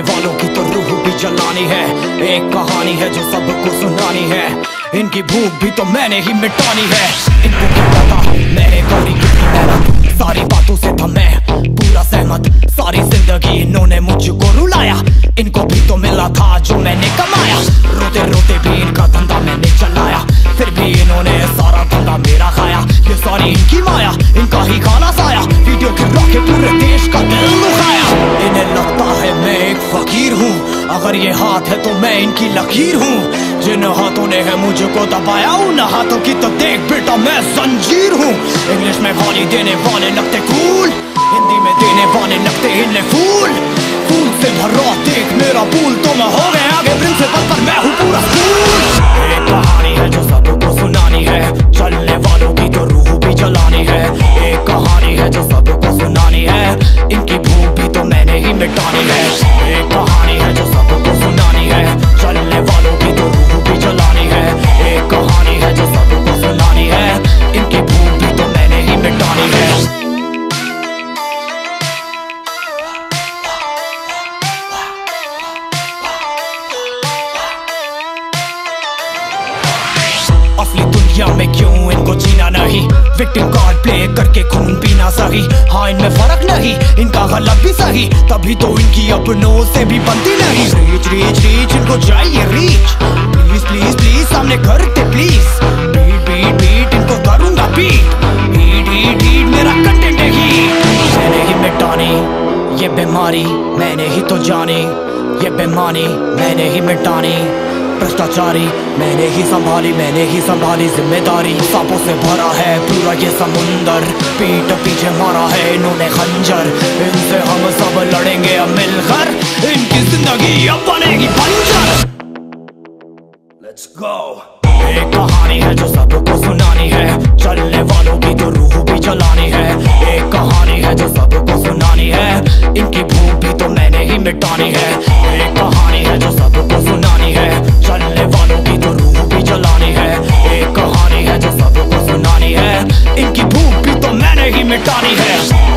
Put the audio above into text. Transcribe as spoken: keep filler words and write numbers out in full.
वालों की तो रूह भी जलानी है। एक कहानी है जो सबको सुनानी है, इनकी भूख भी तो मैंने ही मिटानी है। इनको क्या पता मैंने करी कितनी मेहनत, सारी बातों से था मैं पूरा सहमत। सारी जिंदगी इन्होंने मुझको रुलाया, इनको भी तो मिला था जो मैंने कमाया। रोते रोते भी इनका धंधा मैंने चलाया, फिर भी इन्होंने सारा धंधा मेरा खाया। ये सारी इनकी माया, इनका ही खाना साया, वीडियो गिरा के पूरे देश का दिल दुखाया। इन्हें लगता है मैं एक फकीर हूँ, अगर ये हाथ है तो मैं इनकी लकीर हूँ। जिन हाथों ने है मुझको दबाया, उन हाथों की तो देख बेटा मैं जंजीर हूँ। इंग्लिश में गाली देने वाले लगते कूल, हिंदी में देने वाले लगते इन्हें फूल। फूल से भरा देख मेरा फूल, तो मैं हो गया आगे प्रिंसिपल पर मैं हूँ पूरा स्कूल। एक कहानी है जो सबको सुनानी है, चलने वालों की तो रूह भी जलानी है। एक कहानी है जो सबको सुनानी है, इनकी भूख भी तो मैंने ही मिटानी है। एक कहानी है जो सबको सुनानी है, चलने वालों की तो रूह भी जलानी है। एक कहानी है जो सबको सुनानी है, इनकी भूख भी तो मैंने ही मिटानी है। असली दुनिया में क्यों इनको जीना नहीं, विक्टिम कार्ड प्ले करके खून पीना सही। हाँ इनमें फर्क नहीं, इनका गलत भी सही, तभी तो इनकी अपनों से भी बनती नहीं। रीच रीच रीच इनको चाहिए रीच, प्लीज प्लीज प्लीज सामने करते प्लीज। बीट बीट बीट इनको करूंगा बीट, बीट बीट बीट मेरा कंटेंट है ही। मैंने ही मिटानी ये बीमारी, मैंने ही तो जानी ये बेमानी, मैंने ही मिटानी भ्रष्टाचारी, मैंने ही संभाली मैंने ही संभाली जिम्मेदारी। सांपों से भरा है पूरा ये समुंदर, पीठ पीछे मारा है इन्होंने खंजर। इनसे हम सब लड़ेंगे अब मिलकर, इनकी जिंदगी अब बनेगी बंजर। Let's go। एक कहानी है जो सबको सुनानी है, चलने वालों की तो रूह भी जलानी है। एक कहानी है जो सबको सुनानी है, इनकी भूख भी तो मैंने ही मिटानी है। एक कहानी है जो सबको सुनानी है, चलने वालों की तो रूह भी जलानी है। एक कहानी है जो सबको सुनानी है, इनकी भूख भी तो मैंने ही मिटानी है।